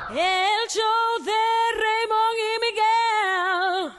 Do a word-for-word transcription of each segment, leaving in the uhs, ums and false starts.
El show de Raymond y Miguel.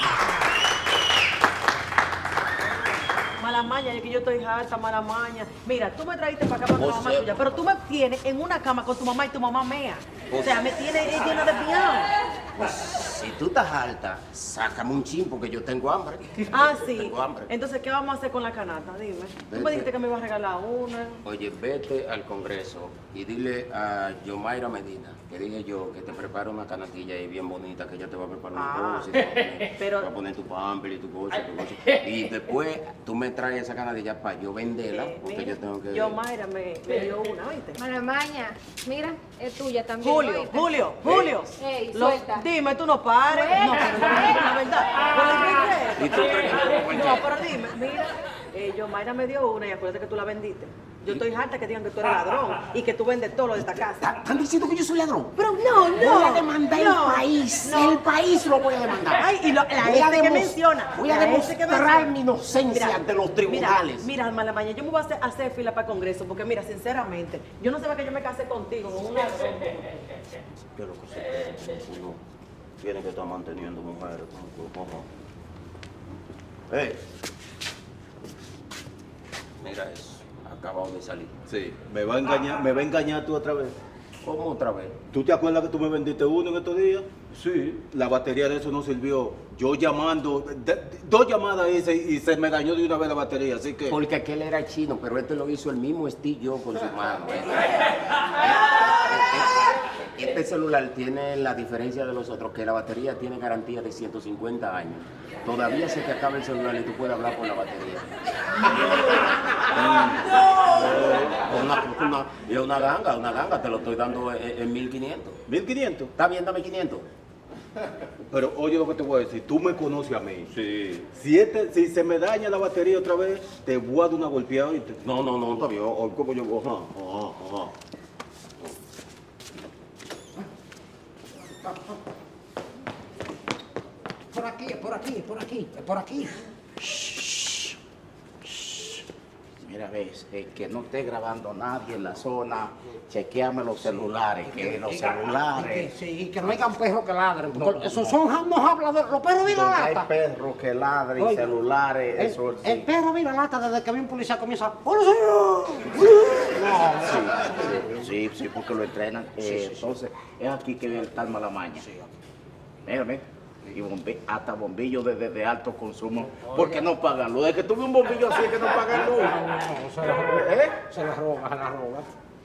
Mala maña, es que yo estoy harta, mala maña. Mira, tú me trajiste para acá para tu mamá tuya, pero tú me tienes en una cama con tu mamá y tu mamá mea. O sea, me tienes llena de piano. Pues si tú estás alta, sácame un chin porque yo tengo hambre. Ah, sí. Tengo hambre. Entonces, ¿qué vamos a hacer con la canasta? Dime. Tú me dijiste que me ibas a regalar una. Oye, vete al Congreso y dile a Yomaira Medina, que dije yo, que te prepare una canastilla ahí bien bonita, que ella te va a preparar un Ah, cosa y te va a poner, pero- te va a poner tu pamper y tu cosa y tu cosa. Y después tú me traes esa canastilla para yo venderla, Eh, porque mira, yo tengo que... Yo, Mayra, me, me dio una, ¿oíste? Mala maña, mira, es tuya también. Julio, ¿oíste? Julio, Julio. Ey, Lo- suelta. Dime, tú no pares. No, pero la verdad. ¿Y tú crees que yo voy a No, pero dime, mira, eh, yo, Mayra me dio una y acuérdate que tú la vendiste. Yo estoy harta que digan que tú eres ladrón y que tú vendes todo lo de esta casa. ¿Están diciendo que yo soy ladrón? Pero no, no. Voy a demandar no, el país, no. el país lo voy a demandar. Ay, y lo, la Voy a este que demos- menciona. voy a la este que demostrar menciona. mi inocencia ante los tribunales. Mira, mira, mala maña, yo me voy a hacer, hacer fila para el Congreso porque, mira, sinceramente, yo no sabía que yo me casé contigo con un ladrón. Yo lo que sé es que uno tiene que estar manteniendo mujeres. ¿Cómo? ¡Eh! Mira eso, acabado de salir. Sí, me va a engañar, me va a engañar tú otra vez. ¿Cómo otra vez? ¿Tú te acuerdas que tú me vendiste uno en estos días? Sí. La batería de eso no sirvió. Yo llamando, de- de- dos llamadas hice y se me dañó de una vez la batería, así que... Porque aquel era chino, pero este lo hizo el mismo Steve Jobs con su mano. ¿eh? Este celular tiene la diferencia de los otros, que la batería tiene garantía de ciento cincuenta años. Todavía se te acaba el celular y tú puedes hablar por la batería. Una, una, y una ganga, una ganga, te lo estoy dando en, en mil quinientos. ¿mil quinientos? ¿Está bien? Dame quinientos. Pero oye lo que te voy a decir, tú me conoces a mí. Sí. Si, este, si se me daña la batería otra vez, te voy a dar una golpeada, ¿oíste? No, no, no, todavía. Hoy como yo... Ajá, ajá, ajá. Por aquí, por aquí, por aquí, por aquí. Mira, ves, eh, que no esté grabando nadie en la zona, chequeame los celulares, que los celulares. Sí, y que no hayan perros que ladren, porque esos son unos habladores, los perros viran Donde hay lata. perros que ladren, Oiga, celulares, El, eso sí. el perro vira lata desde que viene un policía comienza. ¡Policía! No, Sí, sí, porque lo entrenan. Eh, Sí, sí, sí. Entonces, es aquí que está el mala maña. Mira, mira. Y bombi- hasta bombillos de, de, de alto consumo. Porque no pagan luz. Es que tuve un bombillo así que no pagan luz. no, se la roba, ¿Eh? se la roba, se la roba.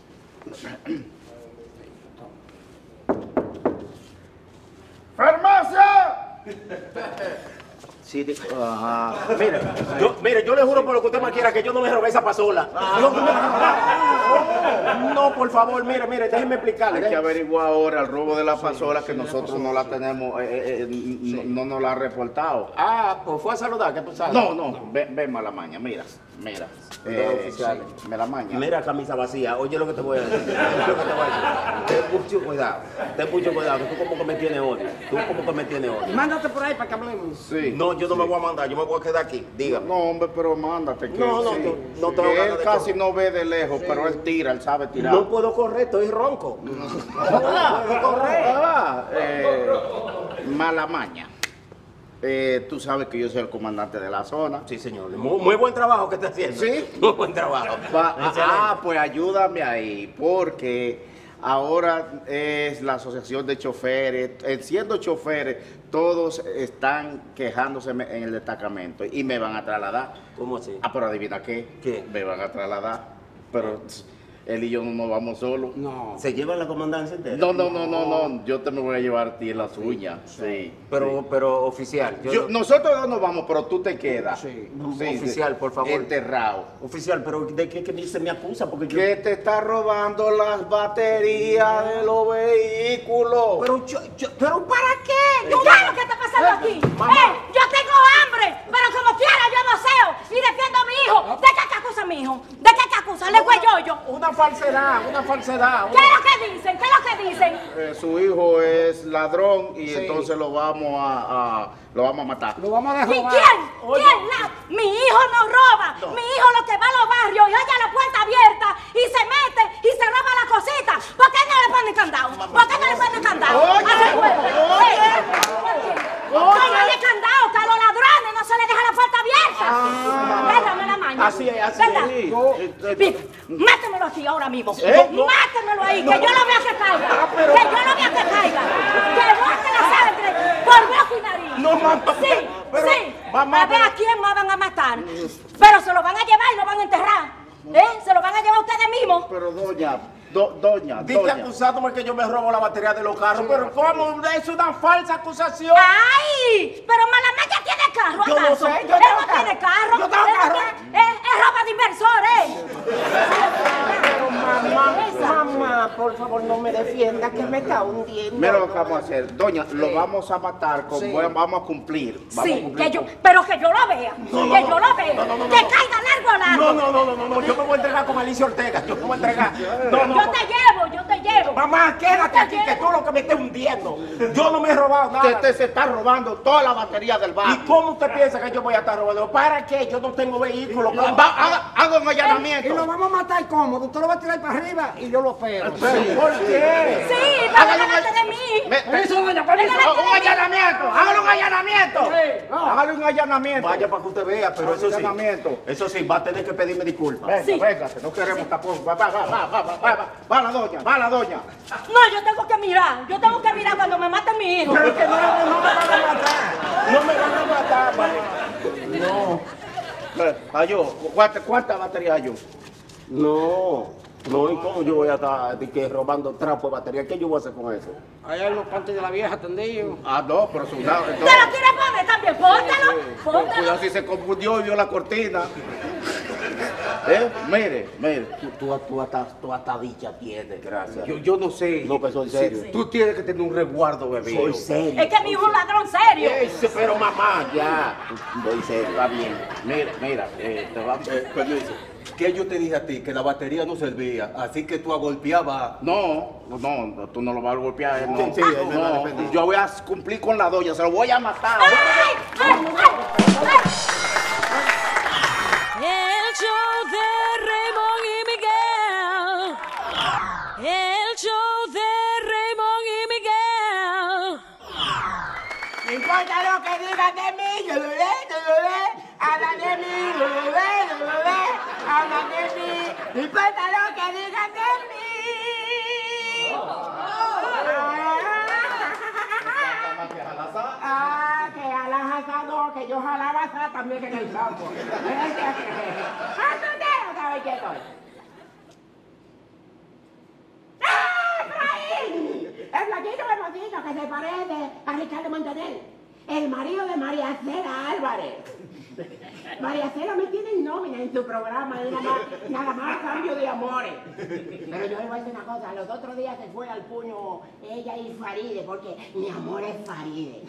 ¡Farmacia! Sí, de- ajá. Mire, yo, mire, yo le juro por lo que usted me quiera que yo no le robé esa pasola. Yo no, no, no, por favor, mire, mire, déjeme explicarle. Hay que averiguar ahora el robo de la pasola que nosotros no la tenemos, eh, eh, eh, no, no nos la ha reportado. Ah, pues fue a saludar, ¿qué tú sabes? No, no, ven, ven mala maña, mira, mira. Eh, oficiales. sí, me la maña. Mira, camisa vacía. Oye lo que te voy a decir. Oye lo que te voy a decir. Ten mucho cuidado. Ten mucho cuidado. Que tú como que me tienes odio. Tú como que me tienes odio. Mándate por ahí para que hablemos. Sí. No, yo no me voy a mandar. Yo me voy a quedar aquí. Dígame. No, hombre, pero mándate. Que, No, no, sí, no, no tengo que ganas él de casi correr. no ve de lejos, pero él tira, él sabe tirar. No puedo correr. Estoy ronco. No puedo correr. Ah, eh, mala maña. Eh, tú sabes que yo soy el comandante de la zona. Sí, señor. Muy, muy buen trabajo que está haciendo. Sí. Muy buen trabajo. Va- Excelente. ah, pues ayúdame ahí, porque ahora es la asociación de choferes, eh, siendo choferes, todos están quejándose en el destacamento y me van a trasladar. ¿Cómo así? Ah, pero adivina qué, ¿Qué? me van a trasladar, pero él y yo no nos vamos solos. No. ¿Se lleva la comandancia entera? No, no, no, no, no, yo te me voy a llevar a ti en las uñas, sí. Pero, pero oficial. Yo, Yo- nosotros dos nos vamos, pero tú te quedas. Sí. Oficial, por favor. Enterrado. Oficial, pero ¿de qué, qué se me acusa? Porque yo... Que te está robando las baterías de los vehículos. Pero, yo, yo- pero ¿Para qué? ¿Tú ves lo que está pasando aquí? Mamá. ¡Eh! Yo tengo hambre, pero como quiera yo voceo y defiendo a mi hijo. ¿De qué te acusa mi hijo? ¿De qué te acusa? ¿Le yo yo? Una falsedad, una falsedad. ¿Qué es lo que dicen? ¿Qué es lo que dicen? Eh, su hijo es ladrón y Sí. entonces lo vamos a, a- lo vamos a matar. Lo vamos a ¿Y dejar. quién? ¿Quién? La- mi hijo no roba. Mi hijo lo que va a los barrios y oye la puerta abierta y se mete y se roba la cosita. ¿Por qué no le ponen candado? ¿Por qué no le ponen Pipe, mátemelo aquí ahora mismo. ¿Eh? No. Mátemelo ahí, No. que yo lo vea que caiga. Ah, pero- Que yo lo vea que caiga. Que bote la sangre por boca y nariz. No, mamá. Sí, Pero, sí. mamá, A ver pero- a quién más van a matar. Pero se lo van a llevar y lo van a enterrar. ¿Eh? Se lo van a llevar ustedes mismos. Pero doña, do- doña, Dice doña. acusándome que yo me robo la batería de los carros, pero ¿cómo? Es una falsa acusación. ¡Ay! Pero Malamaya tiene carro, Yo no ¿acaso? sé, yo Él tengo no carro. tiene carro. Yo tengo Él no carro. tiene- Es, es ropa de inversores. Pero mamá, Esa. mamá, por favor no me defienda que me está hundiendo. Mira lo que vamos a hacer. Doña, lo vamos a matar, con, Sí. vamos a cumplir. Vamos a Sí, cumplir que yo, con- pero que yo lo vea. No, que no, yo no. lo vea. No, no, no, que no. caiga largo a largo. No, no, no, no, no, no, yo me voy a entregar con Alicia Ortega, yo me voy a entregar. No, no, Yo te llevo, yo te llevo. mamá, quédate Yo te aquí, que llevo. tú lo que me estés hundiendo. Yo no me he robado nada. Usted se está robando toda la batería del ¿Y barrio. cómo usted piensa que yo voy a estar robando? ¿Para qué? Yo no tengo vehículo. ¿Cómo? Va, haga, haga un Y lo allanamiento. vamos a matar cómodo. Usted lo va a tirar para arriba y yo lo espero. ¿Por qué? Sí, van a Hágale un delante de all- mí. Me- Permiso, doña, permiso. Oh, un allanamiento. Hágale un allanamiento. no. Hágale un allanamiento. Vaya para que usted vea, pero eso sí. Allanamiento. Eso sí, va a tener que pedirme disculpas. Venga, Sí. véngase, no queremos tampoco. Va, va, va, va, va, va, va, va, va la doña, va la doña. No, yo tengo que mirar. Yo tengo que mirar cuando me maten mi hijo. Pero es que no, no me van a matar. No me van a matar, vale. No. Ayo, ¿cuántas cuánta baterías hay yo? No. No, ¿y cómo yo voy a estar de que, robando trapo de batería? ¿Qué yo voy a hacer con eso? Ahí hay los pantes de la vieja tendidos. Ah, no, pero su lado. ¿Te lo quieres poner también? Póntelo. Cuidado Póntelo. si se confundió y vio la cortina. ¿Eh? Mire, mire. Tú, tú, tú, hasta, tú hasta dicha tienes, gracias. Yo, yo no sé. No, que soy serio. Sí, tú tienes que tener un resguardo, bebé. Soy serio. Es que mi hijo es un ladrón serio. Ese, pero mamá, ya. Voy serio. Está bien. Mira, mira, eh, te va. Eh, permiso. ¿Qué yo te dije a ti? Que la batería no servía, así que tú agolpeabas. No, no, tú no lo vas a golpear. eh, No, Sí, sí, él me va a no, defender. yo voy a cumplir con la doña, se lo voy a matar. ¡Ay! ¡Ay! ¡Ay! El show de Raymond y Miguel. El show de Raymond y Miguel. No importa lo que digan de mí, yo lo ve, yo lo ve. Hablan de mí, yo lo ve, yo lo ve. Hablan de mí. No importa lo que digan de mí. Ah, que jalas asado, que yo jalaba asado también en el campo. ¡Ah, tú te sabes qué estoy! ¡Ah, Efraín! El flaquito hermosito que se parece a Ricardo Montaner, el marido de María Cela Álvarez. María Cela me tiene en nómina en su programa, y nada más, nada más cambio de amores. Pero yo le voy a decir una cosa, los otros días se fue al puño ella y Faride, porque mi amor es Faride.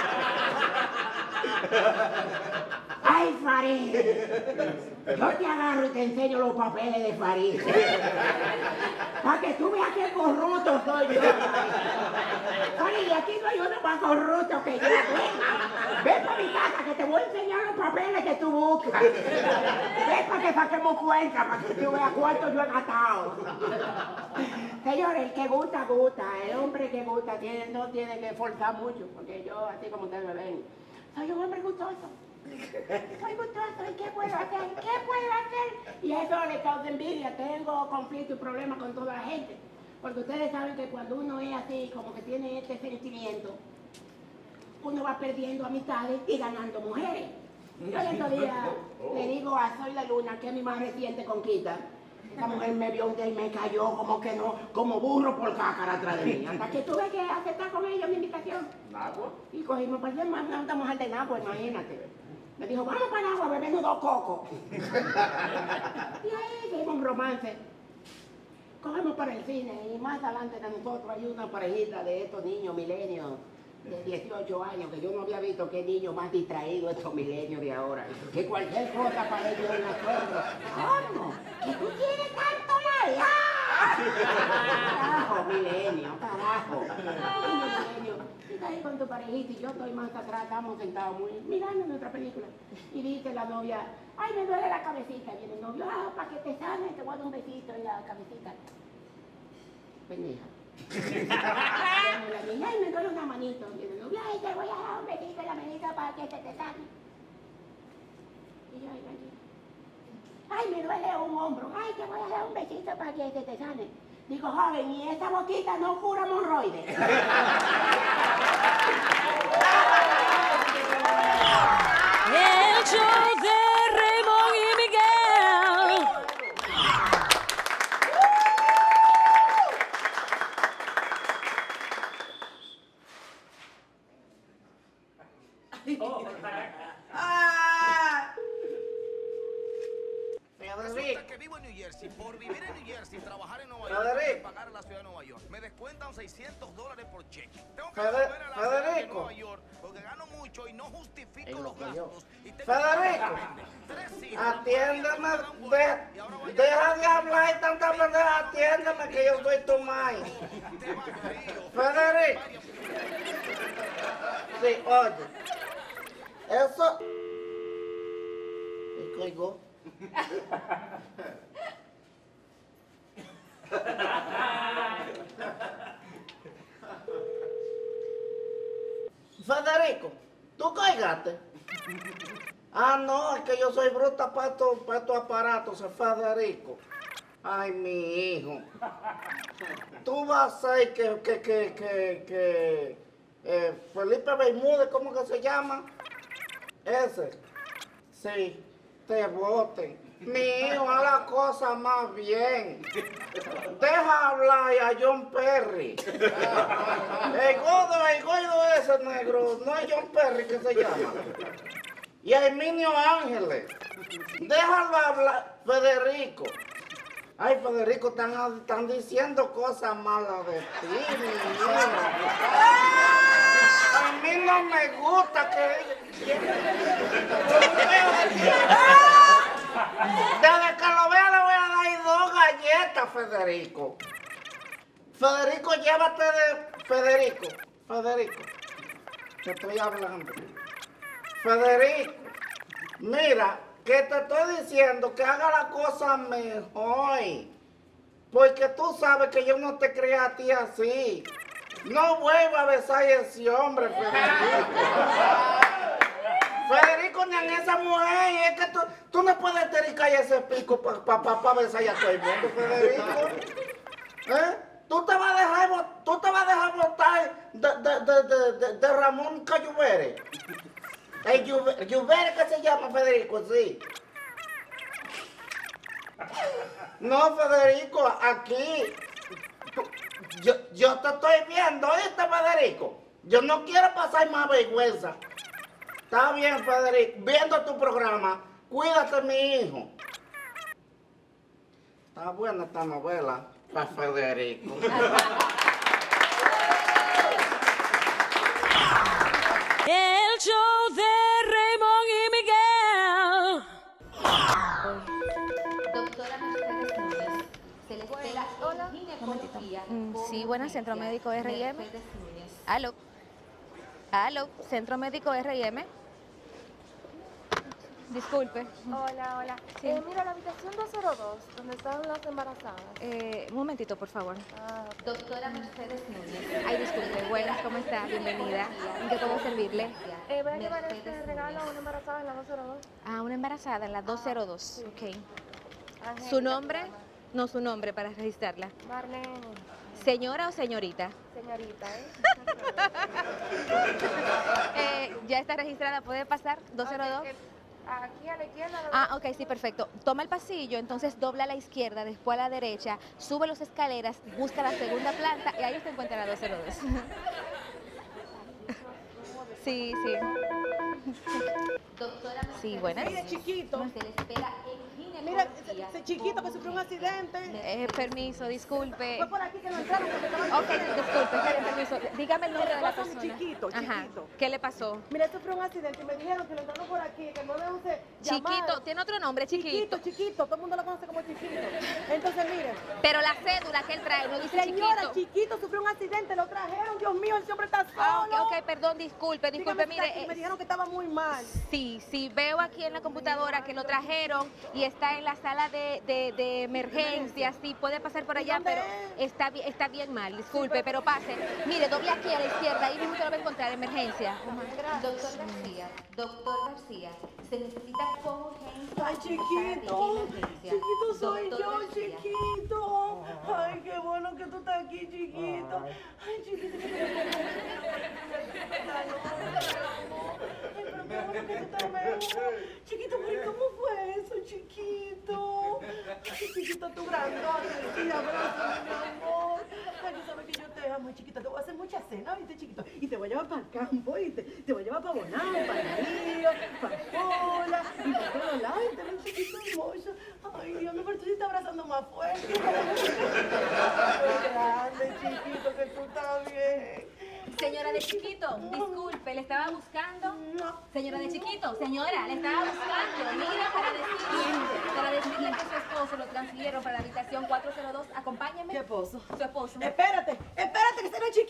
¡Ay, Faride! Yo te agarro y te enseño los papeles de Faride. Para que tú veas qué corrupto soy yo. Faride, aquí no hay uno más corrupto que yo. Ven, ven para mi casa que te voy a enseñar los papeles que tú buscas. Ven para que saquemos cuenta, para que tú veas cuánto yo he gastado. Señores, el que gusta, gusta. El hombre que gusta tiene, no tiene que forzar mucho, porque yo, así como ustedes me ven, soy un hombre gustoso. Soy gustoso, ¿y qué puedo hacer? ¿Qué puedo hacer? Y eso le causa envidia. Tengo conflicto y problemas con toda la gente. Porque ustedes saben que cuando uno es así, como que tiene este sentimiento, uno va perdiendo amistades y ganando mujeres. Yo el otro día le digo a Soy la Luna, que es mi más reciente conquista. Esa mujer me vio un día y me cayó como que no, como burro por cácara atrás de mí. Hasta que tuve que aceptar con ella mi invitación. Y cogimos para allá, no estamos al de Nagua, imagínate. Me dijo, vamos para el agua, bebiendo dos cocos. Y ahí seguimos un romance. Cogemos para el cine y más adelante de nosotros hay una parejita de estos niños milenios de dieciocho años, que yo no había visto qué niño más distraído estos milenios de ahora. Que cualquier cosa para ellos es un asombro. ¿Cómo? ¿Que tú tienes tanto like? ¡Ah! Carajo, milenio, carajo. Ay, milenio. Y estás ahí con tu parejita y yo estoy más atrás, estamos sentados muy, mirando nuestra película. Y dice la novia, ay, me duele la cabecita. Viene el novio, ah, para que te sane, te voy a dar un besito en la cabecita. Pendeja. La niña, ay, me duele una manito. Viene el novio, ay, te voy a dar un besito en la manita para que se te sane. Y yo, ay, tranquila. Ay, me duele un hombro. Ay, te voy a dar un besito para que te, te sane. Digo, joven, ¿y esa boquita no cura hemorroides? El show de Raymond y Miguel. Ah. Resulta que vivo en New Jersey. Por vivir en New Jersey y trabajar en Nueva York, Federico. tengo que pagar a la ciudad de Nueva York. Me descuentan seiscientos dólares por cheque. Tengo que Fede- volver a la ciudad de Federico. Nueva York porque gano mucho y no justifico En lo los que yo- gastos. Y tengo Federico, tres hijos. atiéndeme, de- deja de hablar y tanta pendeja, atiéndeme que yo soy tu mai. Federico. Sí, oye, eso... ¿Y colgó? Federico, ¿tú colgaste? Ah, no, es que yo soy bruta para estos, para estos aparatos, es Federico. Ay, mi hijo. Tú vas a ir que, que, que, que, que eh, Felipe Bermúdez, ¿cómo que se llama? Ese. Sí, te voten. Mi hijo, haz la cosa más bien. Deja hablar a John Perry. El gordo, el gordo ese negro, no es John Perry que se llama. Y a Herminio Ángeles. Déjalo hablar, Federico. Ay, Federico, están, están diciendo cosas malas de ti, mi hijo. A mí no me gusta que... Desde que lo vea le voy a dar dos galletas, Federico. Federico, llévate de... Federico, Federico, te estoy hablando. Federico, mira, que te estoy diciendo que haga la cosa mejor. Porque tú sabes que yo no te creé a ti así. No vuelva a besar a ese hombre, Federico. Federico, ni en esa mujer, es que tú, tú no puedes tericar ese pico para pa, pa, pa besar a todo el mundo, Federico. ¿Eh? Tú te vas a dejar, vo- tú te vas a dejar votar de, de, de, de, de, de Ramón Cayubere. El Lluve- Lluvere que se llama, Federico, sí. No, Federico, aquí. tú- yo, yo te estoy viendo, ¿oíste, Federico? Yo no quiero pasar más vergüenza. Está bien, Federico, viendo tu programa, cuídate, mi hijo. Está buena esta novela para Federico. El show de Raymond y Miguel. Doctora Mercedes Núñez, se le espera en ginecología. Mm, sí, buenas, Centro Médico R I M. Mercedes Núñez. Aló. Aló, Centro Médico R I M. Disculpe. Hola, hola. Sí. Eh, mira, la habitación doscientos dos, donde están las embarazadas. Eh, un momentito, por favor. Ah, Doctora Mercedes Núñez. Ay, disculpe. Buenas, ¿cómo está? Bienvenida. ¿En qué puedo servirle? eh, voy a llevar este regalo a una embarazada en la doscientos dos. Ah, una embarazada en la doscientos dos. Ok. Angélica ¿Su nombre? se llama. No, su nombre para registrarla. Marlene, ¿Señora o señorita? señorita, ¿eh? Eh, ya está registrada, ¿puede pasar? doscientos dos. Ok, eh, aquí a la izquierda. la- Ah, ok, sí, perfecto. Toma el pasillo, entonces dobla a la izquierda, después a la derecha, sube las escaleras, busca la segunda planta y ahí usted encuentra la doscientos dos. Sí, sí. Doctora Sí, buenas. Mire, chiquito. se le espera en Mira, ginecología. ese, ese chiquito que sufrió un accidente. Eh, permiso, disculpe. Fue por aquí que lo entraron porque estaban... Ok, disculpe, espere, permiso. Dígame el nombre de la Pasa mi persona. chiquito, Ajá. chiquito. ¿Qué le pasó? Mira, él sufrió un accidente y me dijeron que lo entraron por aquí, que no le use Chiquito, llamar. tiene otro nombre, chiquito. Chiquito, chiquito, todo el mundo lo conoce como chiquito. Entonces, miren. Pero la cédula que él trae no dice Señora, chiquito. chiquito sufrió un accidente, lo trajeron, Dios mío, el hombre está solo. Ah, ok, ok, perdón, disculpe, disculpe, Dígame, mire. me eh, dijeron que estaba muy mal. Sí, sí, veo aquí en la computadora que lo trajeron y está está en la sala de, de, de emergencias, sí, puede pasar por allá, pero está, bi- está bien mal, disculpe, pero pase. Mire, doble aquí a la izquierda, ahí mismo se lo va a encontrar, emergencia. Doctor García, doctor García, se necesita con urgencia. Ay, chiquito, chiquito soy Doctor yo, García. chiquito. Ay, qué bueno que tú estás aquí, chiquito. Ay, chiquito. Ay, pero qué bueno que tú estás mejor. Chiquito, pero ¿cómo fue eso, chiquito? Ay, chiquito, tú grandote. Sí, abrázame, mi amor. Ay, tú sabes que yo te amo, chiquita. Te voy a hacer mucha cena, ¿viste, chiquito? Y te voy a llevar para el campo, ¿viste? Te voy a llevar para Bonao, para el río, para Pola y para todos lados. Te ves chiquito hermoso. Ay, Dios mío, pero tú sí estás abrazando más fuerte. Qué grande, chiquito, que tú estás bien. Señora de chiquito, disculpe, le estaba buscando. Señora de chiquito, señora, le estaba buscando. Mira, para decirle, para decirle que su esposo lo transfirieron para la habitación cuatrocientos dos. Acompáñeme. ¿Qué esposo? Su esposo. Espérate, espérate, que se no es chiquito.